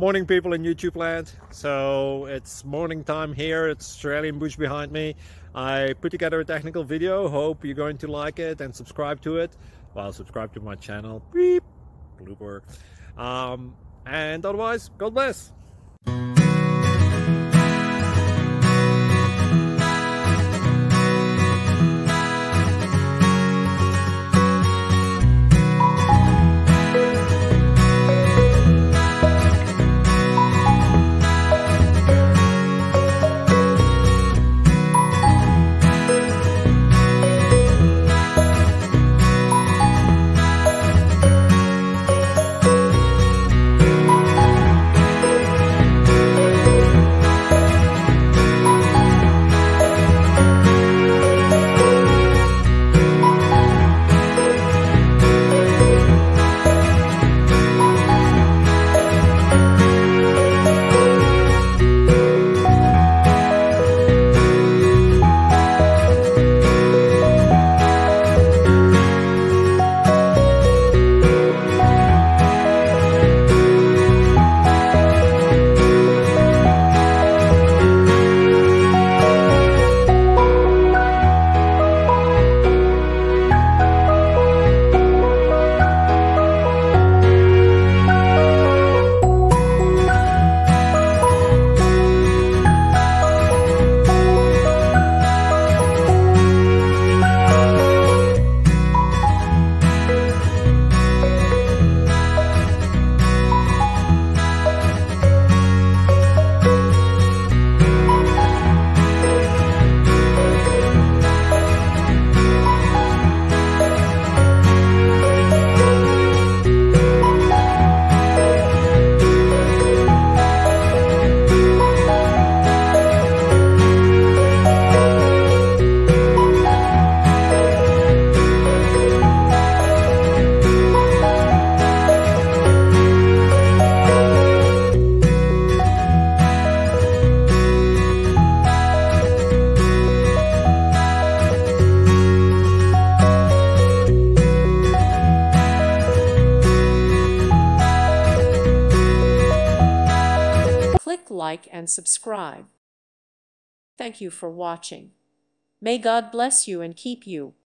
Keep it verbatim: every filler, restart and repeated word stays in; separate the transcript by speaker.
Speaker 1: Morning, people in YouTube land. So it's morning time here. It's Australian bush behind me. I put together a technical video. Hope you're going to like it and subscribe to it. Well, subscribe to my channel. Beep. Blooper. Um, and otherwise, God bless.
Speaker 2: Click like and subscribe. Thank you for watching. May God bless you and keep you.